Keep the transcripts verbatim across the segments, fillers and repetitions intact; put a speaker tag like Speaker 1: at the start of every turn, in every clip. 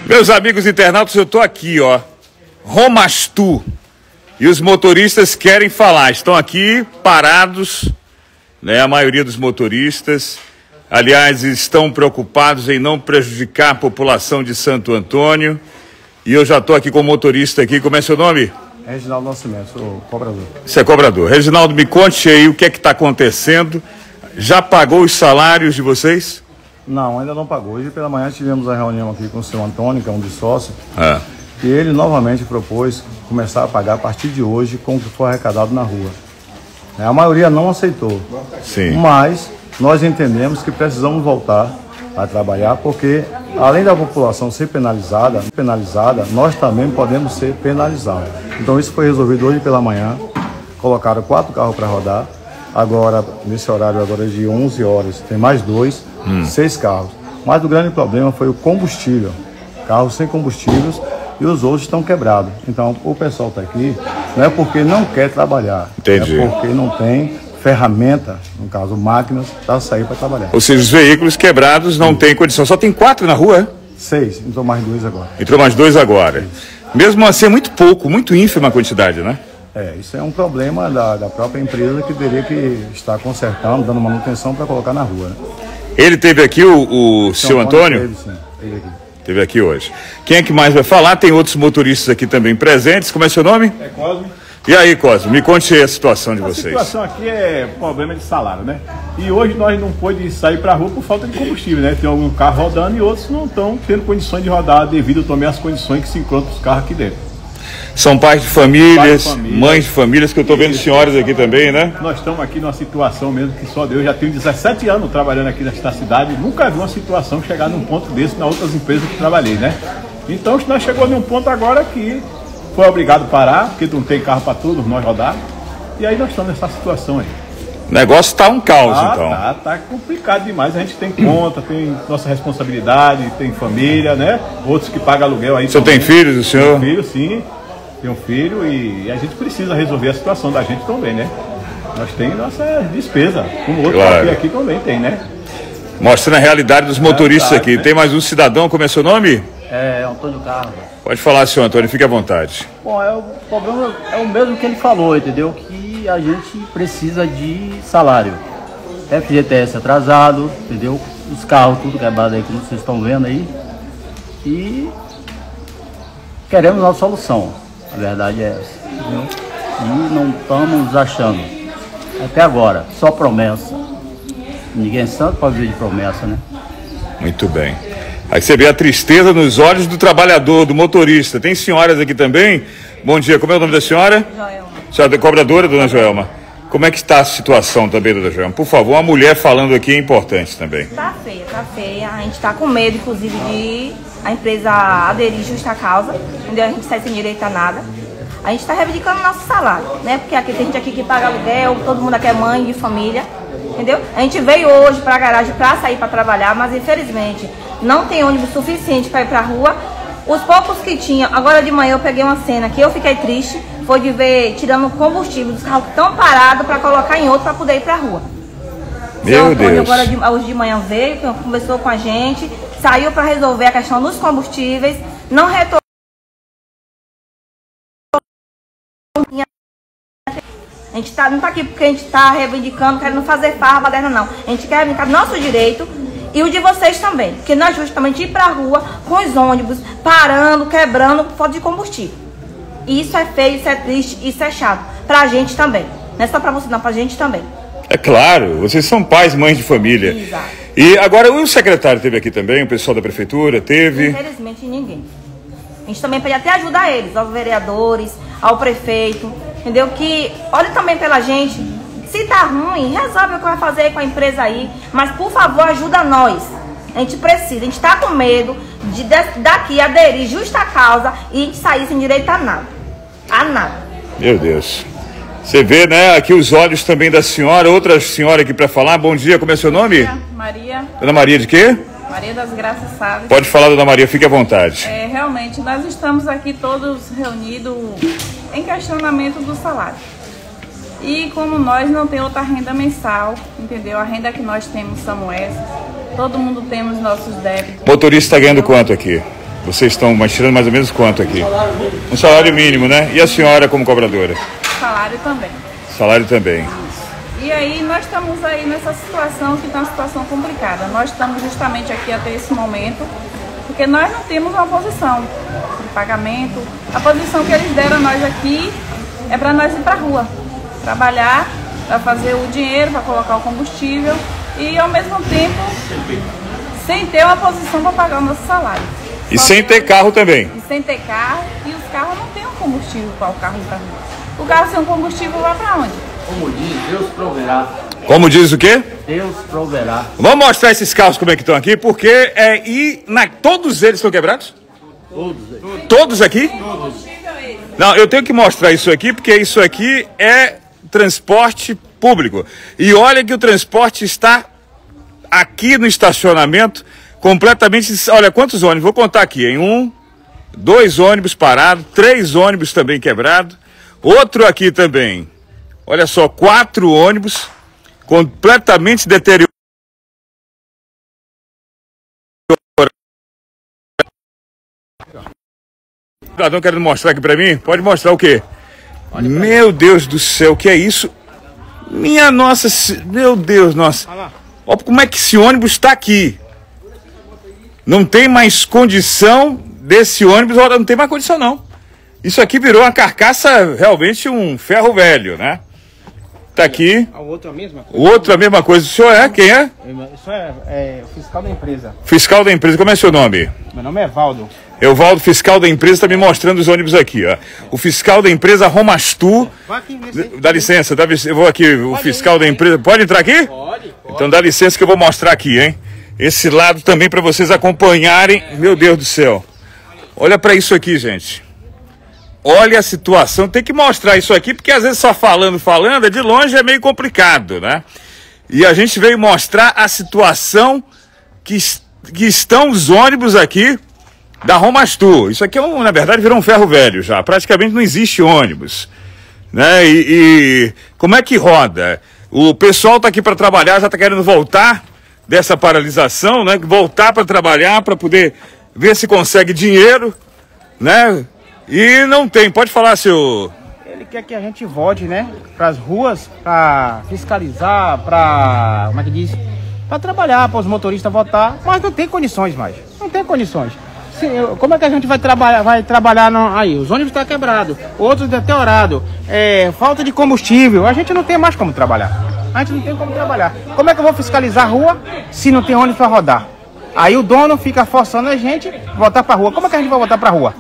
Speaker 1: Meus amigos internautas, eu tô aqui, ó, Romastu, e os motoristas querem falar, estão aqui parados, né, a maioria dos motoristas, aliás, estão preocupados em não prejudicar a população de Santo Antônio, e eu já tô aqui com o motorista aqui, como é seu nome?
Speaker 2: Reginaldo Nascimento, sou cobrador.
Speaker 1: Você é cobrador. Reginaldo, me conte aí o que é que está acontecendo, já pagou os salários de vocês?
Speaker 2: Não, ainda não pagou. Hoje pela manhã tivemos a reunião aqui com o seu Antônio, que é um dos sócios,
Speaker 1: Ah.
Speaker 2: e ele novamente propôs começar a pagar a partir de hoje com o que for arrecadado na rua. A maioria não aceitou,
Speaker 1: Sim.
Speaker 2: mas nós entendemos que precisamos voltar a trabalhar, porque além da população ser penalizada, penalizada, nós também podemos ser penalizados. Então isso foi resolvido hoje pela manhã, colocaram quatro carros para rodar, agora nesse horário agora de onze horas tem mais dois, hum. seis carros. Mas o grande problema foi o combustível, carros sem combustíveis e os outros estão quebrados. Então o pessoal está aqui não é porque não quer trabalhar,
Speaker 1: Entendi.
Speaker 2: é porque não tem ferramenta, no caso máquinas, para sair para trabalhar.
Speaker 1: Ou seja, os veículos quebrados não têm condição. Só tem quatro na rua, é?
Speaker 2: Seis, entrou mais dois agora.
Speaker 1: Entrou mais dois agora. Mesmo assim é muito pouco, muito ínfima a quantidade, né?
Speaker 2: É, isso é um problema da, da própria empresa que teria que estar consertando, dando manutenção para colocar na rua, né?
Speaker 1: Ele teve aqui, o, o seu Antônio?
Speaker 2: Teve, sim, teve aqui.
Speaker 1: Teve aqui hoje. Quem é que mais vai falar? Tem outros motoristas aqui também presentes. Como é seu nome?
Speaker 3: É Cosme.
Speaker 1: E aí, Cosme, me conte aí a situação de
Speaker 3: A
Speaker 1: vocês.
Speaker 3: A situação aqui é problema de salário, né? E hoje nós não pôde sair para a rua por falta de combustível, né? Tem algum carro rodando e outros não estão tendo condições de rodar devido também às condições que se encontram os carros aqui dentro.
Speaker 1: São pais de famílias,
Speaker 3: Pais de família.
Speaker 1: mães de famílias, que eu estou vendo senhoras aqui também, né?
Speaker 3: Nós estamos aqui numa situação mesmo que só Deus. Já tenho dezessete anos trabalhando aqui nesta cidade, nunca vi uma situação chegar num ponto desse nas outras empresas que trabalhei, né? Então nós chegamos num ponto agora que foi obrigado a parar, porque não tem carro para todos nós rodar. E aí nós estamos nessa situação aí.
Speaker 1: O negócio está um caos,
Speaker 3: ah,
Speaker 1: então.
Speaker 3: Tá, tá complicado demais. A gente tem conta, tem nossa responsabilidade, tem família, né? Outros que pagam aluguel aí.
Speaker 1: O senhor tem filhos, o senhor?
Speaker 3: Tem filho, sim. Tem um filho e a gente precisa resolver a situação da gente também, né? Nós temos nossa despesa, como outro
Speaker 1: Claro.
Speaker 3: aqui, aqui também tem, né?
Speaker 1: Mostrando a realidade dos motoristas
Speaker 3: Realidade,
Speaker 1: aqui.
Speaker 3: né?
Speaker 1: Tem mais um cidadão, como é seu nome?
Speaker 4: É, Antônio Carlos.
Speaker 1: Pode falar, senhor Antônio, fique à vontade.
Speaker 4: Bom, é, o problema é o mesmo que ele falou, entendeu? Que a gente precisa de salário. F G T S atrasado, entendeu? Os carros tudo quebrado aí, como vocês estão vendo aí. E queremos uma solução. A verdade é essa, entendeu? E não estamos achando. Até agora, só promessa. Ninguém é santo para viver de promessa, né?
Speaker 1: Muito bem. Aí você vê a tristeza nos olhos do trabalhador, do motorista. Tem senhoras aqui também. Bom dia, como é o nome da senhora?
Speaker 5: Joelma.
Speaker 1: Senhora é cobradora, dona Joelma. Como é que está a situação também, dona Joelma? Por favor, uma mulher falando aqui é importante também.
Speaker 5: Tá feia, tá feia. A gente tá com medo, inclusive, de a empresa aderir justa causa, onde a gente sai sem direito a nada. A gente tá reivindicando o nosso salário, né? Porque aqui tem gente aqui que paga aluguel, todo mundo aqui é mãe de família, entendeu? A gente veio hoje pra garagem pra sair pra trabalhar, mas infelizmente não tem ônibus suficiente pra ir pra rua. Os poucos que tinha, agora de manhã eu peguei uma cena que eu fiquei triste, foi de ver tirando combustível dos carros que estão parados para colocar em outro para poder ir para a rua.
Speaker 1: Meu Deus.
Speaker 5: Agora de, hoje de manhã veio, conversou com a gente, saiu para resolver a questão dos combustíveis, não retornou. A gente tá, não está aqui porque a gente está reivindicando, querendo fazer farra, baderna, não. A gente quer reivindicar nosso direito e o de vocês também, porque não é justamente ir para a rua com os ônibus parando, quebrando por falta de combustível. Isso é feio, isso é triste, isso é chato. Pra gente também. Não é só pra você não, pra gente também.
Speaker 1: É claro, vocês são pais, mães de família.
Speaker 5: Exato.
Speaker 1: E agora o secretário teve aqui também, o pessoal da prefeitura teve.
Speaker 5: Infelizmente ninguém. A gente também pode até ajudar eles, aos vereadores, ao prefeito, entendeu? Que olhe também pela gente. Se tá ruim, resolve o que vai fazer com a empresa aí. Mas por favor, ajuda nós. A gente precisa, a gente tá com medo de daqui aderir justa causa e a gente sair sem direito a nada. A nada.
Speaker 1: Meu Deus. Você vê, né, aqui os olhos também da senhora, outra senhora aqui para falar. Bom dia, como é seu nome?
Speaker 6: Maria.
Speaker 1: Dona Maria de quê?
Speaker 6: Maria das Graças Salles.
Speaker 1: Pode falar, dona Maria, fique à vontade.
Speaker 6: É, realmente, nós estamos aqui todos reunidos em questionamento do salário. E como nós não temos outra renda mensal, entendeu? A renda que nós temos são essas. Todo mundo temos nossos débitos.
Speaker 1: Motorista está ganhando quanto aqui? Vocês estão mais tirando mais ou menos quanto aqui? Um salário mínimo, né? E a senhora como cobradora?
Speaker 6: Salário também.
Speaker 1: Salário também.
Speaker 6: E aí nós estamos aí nessa situação que está uma situação complicada. Nós estamos justamente aqui até esse momento, porque nós não temos uma posição de pagamento. A posição que eles deram a nós aqui é para nós ir para a rua, trabalhar, para fazer o dinheiro, para colocar o combustível e ao mesmo tempo sem ter uma posição para pagar o nosso salário.
Speaker 1: E sem ter carro também.
Speaker 6: E sem ter carro, e os carros não têm um combustível para o carro ir para a rua. O carro sem um combustível vai para onde?
Speaker 4: Como diz, Deus proverá.
Speaker 1: Como diz o quê?
Speaker 4: Deus proverá.
Speaker 1: Vamos mostrar esses carros como é que estão aqui, porque é, e na, todos eles estão quebrados?
Speaker 4: Todos.
Speaker 1: Todos aqui? Todos. Não, eu tenho que mostrar isso aqui, porque isso aqui é transporte público. E olha que o transporte está aqui no estacionamento, completamente... Olha, quantos ônibus? Vou contar aqui, hein? Um, dois ônibus parados, três ônibus também quebrados, outro aqui também. Olha só, quatro ônibus completamente deteriorados. O cidadão querendo mostrar aqui pra mim? Pode mostrar o quê? Meu Deus do céu, o que é isso? Minha nossa, meu Deus, nossa. Olha como é que esse ônibus está aqui. Não tem mais condição desse ônibus, olha, não tem mais condição não. Isso aqui virou uma carcaça, realmente um ferro velho, né? Tá aqui.
Speaker 7: O outro é a mesma coisa?
Speaker 1: O outro é a mesma coisa. O senhor é? Quem é?
Speaker 7: Isso é, é o fiscal da empresa.
Speaker 1: Fiscal da empresa, como é seu nome?
Speaker 7: Meu nome é Valdo.
Speaker 1: Evaldo, fiscal da empresa, está me mostrando os ônibus aqui, ó. O fiscal da empresa Romastu. Dá licença, dá, eu vou aqui, o fiscal da empresa. Pode entrar aqui? Pode, pode. Então dá licença que eu vou mostrar aqui, hein? Esse lado também para vocês acompanharem. Meu Deus do céu. Olha para isso aqui, gente. Olha a situação. Tem que mostrar isso aqui, porque às vezes só falando, falando, de longe é meio complicado, né? E a gente veio mostrar a situação que, que estão os ônibus aqui da Romastu. Isso aqui, é um, na verdade, virou um ferro velho já. Praticamente não existe ônibus, né? E, e como é que roda? O pessoal está aqui para trabalhar, já está querendo voltar dessa paralisação, né? Voltar para trabalhar, para poder ver se consegue dinheiro, né? E não tem. Pode falar, seu...
Speaker 7: Ele quer que a gente volte, né? Para as ruas, para fiscalizar, para... Como é que diz? Para trabalhar, para os motoristas votar. Mas não tem condições mais. Não tem condições. Como é que a gente vai trabalhar, vai trabalhar no, aí? Os ônibus estão quebrados, outros deteriorados, é, falta de combustível, a gente não tem mais como trabalhar. A gente não tem como trabalhar. Como é que eu vou fiscalizar a rua se não tem ônibus para rodar? Aí o dono fica forçando a gente voltar para a rua. Como é que a gente vai voltar para a rua?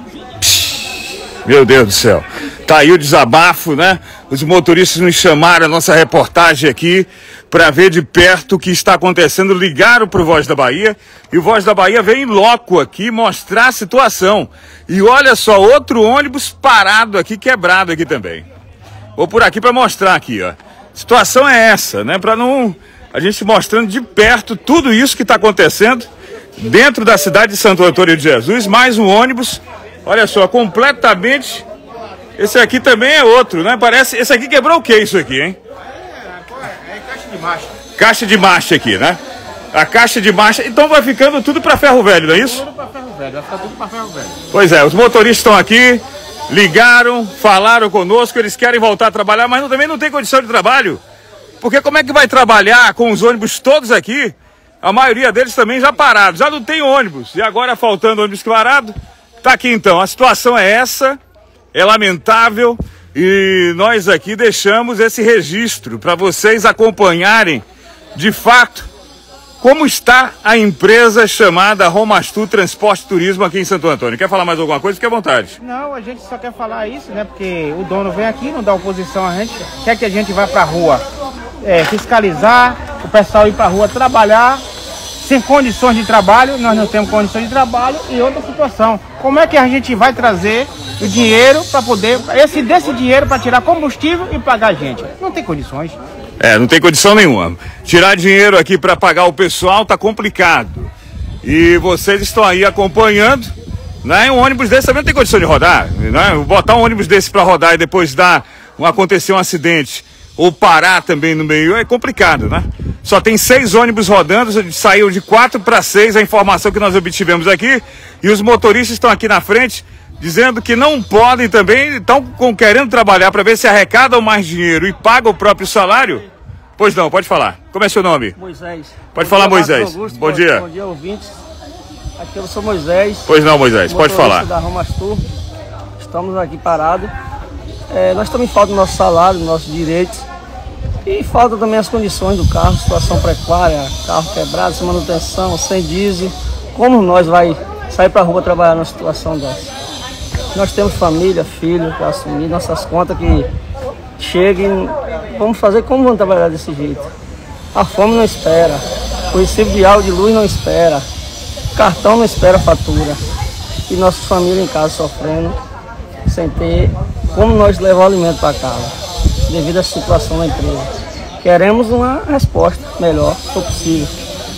Speaker 1: Meu Deus do céu. Tá aí o desabafo, né? Os motoristas nos chamaram a nossa reportagem aqui para ver de perto o que está acontecendo. Ligaram para o Voz da Bahia e o Voz da Bahia veio em loco aqui mostrar a situação. E olha só, outro ônibus parado aqui, quebrado aqui também. Vou por aqui para mostrar aqui, ó. A situação é essa, né? Para não... A gente mostrando de perto tudo isso que está acontecendo dentro da cidade de Santo Antônio de Jesus. Mais um ônibus, olha só, completamente... Esse aqui também é outro, né? Parece... Esse aqui quebrou o que isso aqui, hein?
Speaker 7: É, é caixa de marcha.
Speaker 1: Caixa de marcha aqui, né? A caixa de marcha... Então vai ficando tudo para ferro velho, não é isso?
Speaker 7: Tudo para ferro velho, vai ficar tudo para ferro velho.
Speaker 1: Pois é, os motoristas estão aqui, ligaram, falaram conosco, eles querem voltar a trabalhar, mas não, também não tem condição de trabalho. Porque como é que vai trabalhar com os ônibus todos aqui? A maioria deles também já parados, já não tem ônibus. E agora faltando ônibus parado, tá aqui então. A situação é essa, é lamentável e nós aqui deixamos esse registro para vocês acompanharem de fato como está a empresa chamada Romastu Transporte e Turismo aqui em Santo Antônio. Quer falar mais alguma coisa? Fique à vontade.
Speaker 7: Não, a gente só quer falar isso, né? Porque o dono vem aqui, não dá oposição a gente, quer que a gente vá para a rua é, fiscalizar, o pessoal ir para a rua trabalhar, sem condições de trabalho, nós não temos condições de trabalho e outra situação. Como é que a gente vai trazer o dinheiro para poder, esse desse dinheiro para tirar combustível e pagar a gente? Não tem condições.
Speaker 1: É, não tem condição nenhuma. Tirar dinheiro aqui para pagar o pessoal tá complicado. E vocês estão aí acompanhando, né? Um ônibus desse também não tem condição de rodar, né? Botar um ônibus desse para rodar e depois dar, um, acontecer um acidente ou parar também no meio é complicado, né? Só tem seis ônibus rodando, saiu de quatro para seis, a informação que nós obtivemos aqui. E os motoristas estão aqui na frente, dizendo que não podem também, estão querendo trabalhar para ver se arrecadam mais dinheiro e pagam o próprio salário. Pois não, pode falar. Como é seu nome?
Speaker 8: Moisés.
Speaker 1: Pode falar, Moisés. Bom dia.
Speaker 8: Bom dia, ouvintes. Aqui eu sou Moisés.
Speaker 1: Pois não, Moisés, pode falar.
Speaker 8: Da Romastur. Estamos aqui parados. É, nós também falta o nosso salário, nossos direitos. E falta também as condições do carro, situação precária, carro quebrado, sem manutenção, sem diesel. Como nós vai sair para a rua trabalhar numa situação dessa? Nós temos família, filho para assumir nossas contas que cheguem. Vamos fazer como vamos trabalhar desse jeito? A fome não espera, o recibo de água de luz não espera, cartão não espera fatura. E nossa família em casa sofrendo, sem ter como nós levar o alimento para casa, devido à situação da empresa. Queremos uma resposta melhor, se for possível.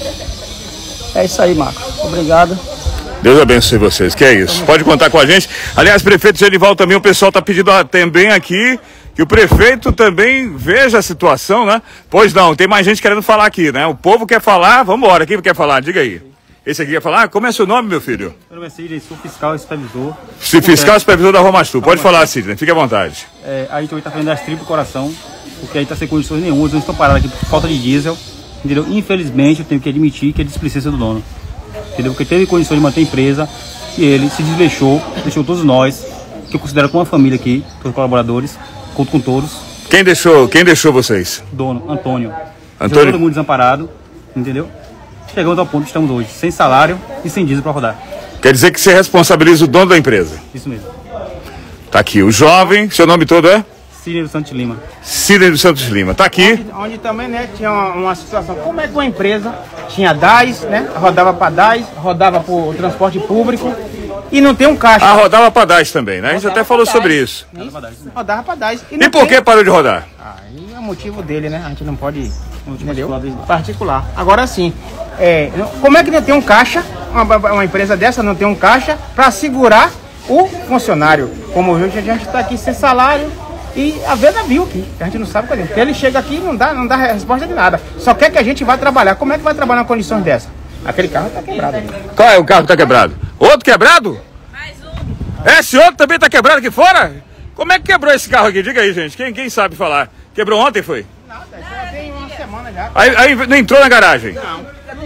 Speaker 8: É isso aí, Marcos. Obrigado.
Speaker 1: Deus abençoe vocês, que é isso. Pode contar com a gente. Aliás, prefeito Genival também, o pessoal está pedindo também aqui que o prefeito também veja a situação, né? Pois não, tem mais gente querendo falar aqui, né? O povo quer falar, vamos embora. Quem quer falar? Diga aí. Esse aqui quer falar? Como é seu nome, meu filho?
Speaker 9: Meu nome é Sidney, sou fiscal e supervisor.
Speaker 1: Se fiscal e supervisor da Romastur. Pode falar, Sidney, fique à vontade.
Speaker 9: É, a gente hoje está fazendo das tripas do coração, porque a gente está sem condições nenhumas, não estão parados aqui por falta de diesel, entendeu? Infelizmente, eu tenho que admitir que é displicência do dono, entendeu? Porque teve condições de manter a empresa e ele se desleixou, deixou todos nós, que eu considero como uma família aqui, todos os colaboradores, conto com todos.
Speaker 1: Quem deixou, quem deixou vocês?
Speaker 9: Dono, Antônio.
Speaker 1: Antônio?
Speaker 9: Todo mundo desamparado, entendeu? Chegamos ao ponto que estamos hoje, sem salário e sem diesel para rodar.
Speaker 1: Quer dizer que você responsabiliza o dono da empresa?
Speaker 9: Isso mesmo.
Speaker 1: Tá aqui, o jovem, seu nome todo é?
Speaker 9: Sidney dos Santos Lima.
Speaker 1: Sidney dos Santos Lima, tá aqui.
Speaker 7: Onde, onde também, né, tinha uma, uma situação, como é que uma empresa tinha D A S, né, rodava para D A S, rodava para o transporte público e não tem um caixa.
Speaker 1: Ah, rodava para D A S também, né? A gente até falou sobre isso.
Speaker 7: isso. Rodava para D A S.
Speaker 1: E, e por que parou de rodar?
Speaker 7: Aí é o motivo dele, né, a gente não pode, entendeu? Particular. Agora sim, é, como é que não tem um caixa, uma, uma empresa dessa não tem um caixa para segurar o funcionário? Como hoje a gente está aqui sem salário, e a venda viu aqui, a gente não sabe qual é. Porque ele chega aqui e não dá, não dá resposta de nada. Só quer que a gente vá trabalhar. Como é que vai trabalhar em condições dessa? Aquele carro está quebrado.
Speaker 1: Qual é o carro que está quebrado? Outro quebrado? Mais um. Esse outro também está quebrado aqui fora? Como é que quebrou esse carro aqui? Diga aí, gente. Quem, quem sabe falar? Quebrou ontem, foi?
Speaker 7: Nada, já tem uma semana já.
Speaker 1: Aí, aí não entrou na garagem?
Speaker 7: Não.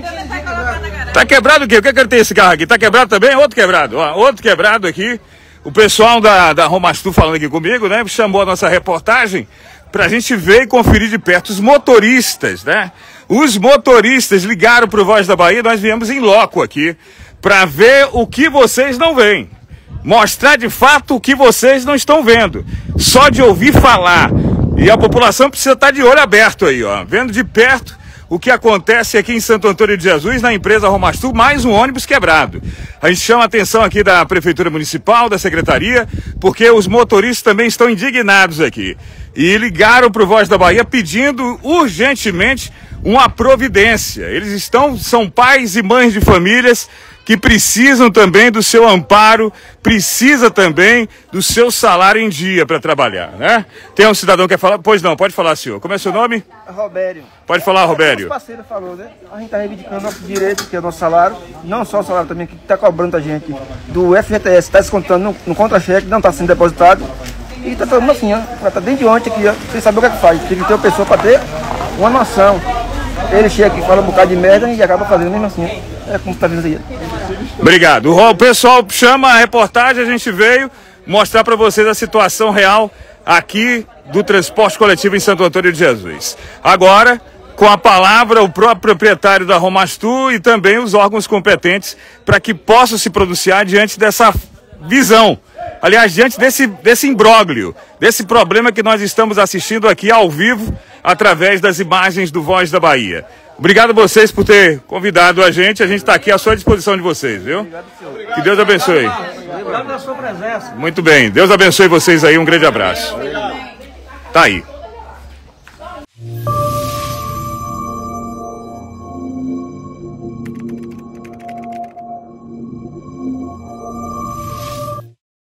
Speaker 1: Tá quebrado o quê? O que é que ele tem esse carro aqui? Tá quebrado também? Outro quebrado. Ó, outro quebrado aqui. O pessoal da, da Romastur falando aqui comigo, né? Chamou a nossa reportagem pra gente ver e conferir de perto os motoristas, né? Os motoristas ligaram pro Voz da Bahia, nós viemos em loco aqui pra ver o que vocês não veem. Mostrar de fato o que vocês não estão vendo. Só de ouvir falar. E a população precisa estar de olho aberto aí, ó. Vendo de perto o que acontece aqui em Santo Antônio de Jesus, na empresa Romastur, mais um ônibus quebrado. A gente chama a atenção aqui da Prefeitura Municipal, da Secretaria, porque os motoristas também estão indignados aqui. E ligaram para o Voz da Bahia pedindo urgentemente uma providência. Eles estão, são pais e mães de famílias que precisam também do seu amparo, precisa também do seu salário em dia para trabalhar, né? Tem um cidadão que quer falar? Pois não, pode falar, senhor. Como é seu nome?
Speaker 8: Robério.
Speaker 1: Pode falar, Robério.
Speaker 8: O nosso parceiro falou, né? A gente está reivindicando nosso direito, que é o nosso salário, não só o salário também, que está cobrando a gente do F G T S, está descontando no, no contra-cheque, não está sendo depositado. E está falando assim, ó, está desde ontem aqui, ó, sem saber o que é que faz. Tem que ter uma pessoa para ter uma noção. Ele chega aqui, fala um bocado de merda e acaba fazendo mesmo assim. É como está vendo aí.
Speaker 1: Obrigado. O pessoal chama a reportagem, a gente veio mostrar para vocês a situação real aqui do transporte coletivo em Santo Antônio de Jesus. Agora, com a palavra, o próprio proprietário da Romastur e também os órgãos competentes para que possam se pronunciar diante dessa visão. Aliás, diante desse, desse imbróglio, desse problema que nós estamos assistindo aqui ao vivo, através das imagens do Voz da Bahia. Obrigado a vocês por ter convidado a gente. A gente está aqui à sua disposição de vocês, viu? Que Deus abençoe.
Speaker 8: Obrigado pela sua presença.
Speaker 1: Muito bem. Deus abençoe vocês aí. Um grande abraço. Tá aí.